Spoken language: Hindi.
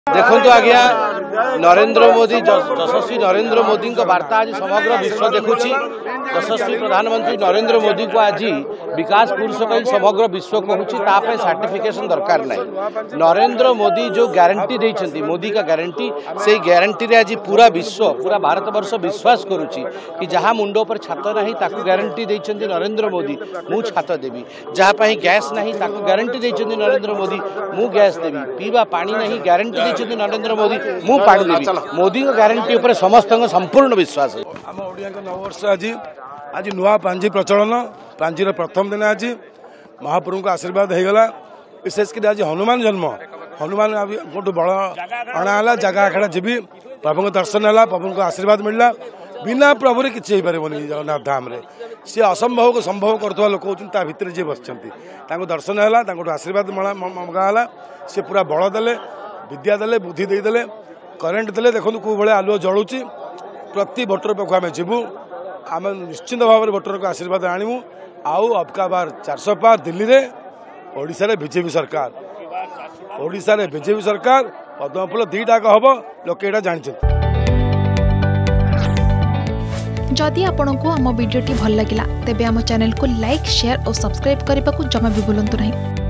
देखो तो आज्ञा नरेंद्र मोदी यशस्वी नरेंद्र मोदी वार्ता आज समग्र विश्व देखुची। यशस्वी प्रधानमंत्री नरेंद्र मोदी को आज विकास पुरुष कही समग्र विश्व कहूँ सर्टिफिकेशन दरकार नहीं। नरेंद्र मोदी जो गारंटी देते मोदी का गारंटी से गारंटी रे आज पूरा विश्व पूरा भारत वर्ष विश्वास करुच्ची कि जहाँ मुंड पर छात नहीं ताकू गारंटी देते नरेंद्र मोदी मु छात देवी, जहाँ गैस नहीं ताकू गारंटी देते नरेंद्र मोदी मु गैस देवी, पीवा पानी नहीं गारंटी देते नरेंद्र मोदी मु पानी देवी। मोदी का गारंटी उपर समस्त संपूर्ण विश्वास है। आम ओडिया नववर्ष आज नुआ पांजी प्रचलन पांजीर प्रथम दिन आज महाप्रभु का आशीर्वाद होगला। विशेषकर आज हनुमान जन्म हनुमान बड़ अणाला जगह आखड़ा जी प्रभु दर्शन है, प्रभु को आशीर्वाद मिलला। बिना प्रभु किसी हो पारे जगन्नाथ धाम रे सी असंभव को संभव करता लोक होता भितर जी बस दर्शन है, आशीर्वाद मगाला। सी पूरा बल देले, विद्या देले, बुद्धि देदेले, करेन्ट देले। देखो कौ भाई आलुओ जलुची। प्रति भोटर पाखु आम जीवु, आम निश्चिंत भाव में भोटर को आशीर्वाद आणमु। आउ अबका बार 400 पार दिल्ली रे ओडिशा रे बीजेपी सरकार, ओडिशा रे बीजेपी सरकार पद्मफूल 2टाक हम लोक यहाँ जानते। जदि आपंक आम भिडी भल लगा तेब आम चैनल को लाइक, शेयर और सब्सक्राइब करने को जमा भी भूलु नहीं।